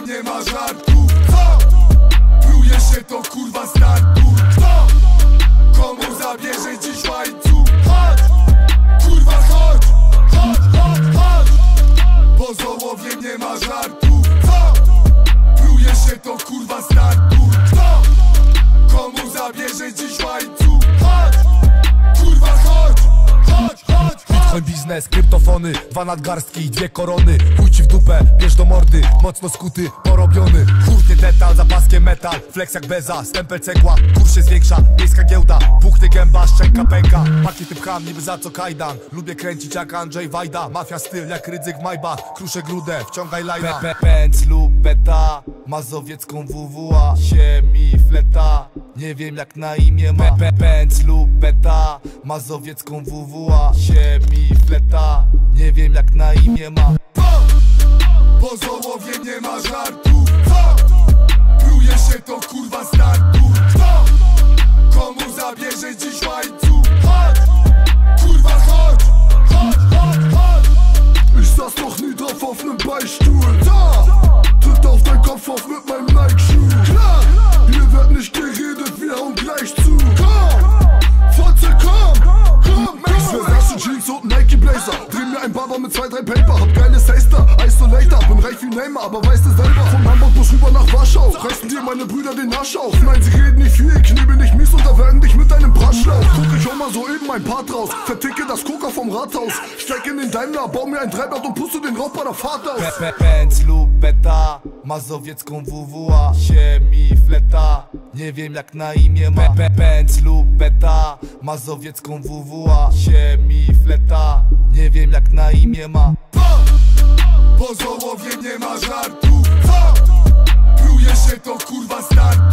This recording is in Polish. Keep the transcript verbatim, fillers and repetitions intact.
nie ma żartu. Co? Pluje się to kurwa startu. Kto? Komu zabierze dziś łańcuch? Chodź! Kurwa chodź! Chodź, chodź, chodź! Po Zołowie nie ma żartu. Co? Pluje się to kurwa startu. Kto? Komu zabierze dziś łańcuch? Chodź! Kurwa chodź! Chodź, chodź! Bitcoin biznes, kryptofony, dwa nadgarstki i dwie korony. Chuj ci w dupę, bierz do mordy, mocno skuty, porobiony. Hurtny detal, za paskiem metal, flex jak beza, stempel cegła, kurs się zwiększa, miejska giełda, puchny gęba, szczęka pęka. Pakiety pcham niby za co kajdan, lubię kręcić jak Andrzej Wajda. Mafia styl jak Rydzyk w Maybach, kruszę grudę, wciągaj lajna. Pęc lub beta, mazowiecką W W A, się mi fleta. Nie wiem jak na imię ma. Pęc lub beta, mazowiecką W W A, się mi fleta. Nie wiem jak na imię ma. Po, po Zołowie nie ma żartu. Co? Pluje się to kurwa startu. Kto? Komu zabierze dziś łańcuch? Chodź! Kurwa chodź! Chodź, chodź, chodź! Ich saß doch nie drauf auf nem Beichtstuhl. Da! Tritt auf dein Kopf auf mit meinem Nike-Schuh. Klar! Hier wird nicht geredet, wir hauen gleich zu. Komm! Fotze, komm! Komm, komm! Versace Jeans und Nike Blazer. Dreh mir ein Barber mit zwei, drei Paper. Hab geile Taster, Isolator. Bin reich wie Neymar, aber weißt du selber. Von Hamburg bis rüber nach Warschau. Reißen dir meine Brüder den Arsch auf. Nein, sie reden nicht viel, knebel nicht mies und erwärmen dich mit deinem Braschlauch. Guck ich auch mal so eben mein Part raus. Verticke das Coca vom Rathaus. Steig in den Daimler, bau mir ein Dreiblatt und puste den Rauch bei der Fahrt aus. Pęc lub beta, mazowiecką W W A, się mi fleta. Nie wiem jak na imię ma. Pęc lub beta, mazowiecką W W A, się mi fleta. Nie wiem jak na imię ma. Po, po Zołowie nie ma żartu. Co? Pluje się to kurwa startu.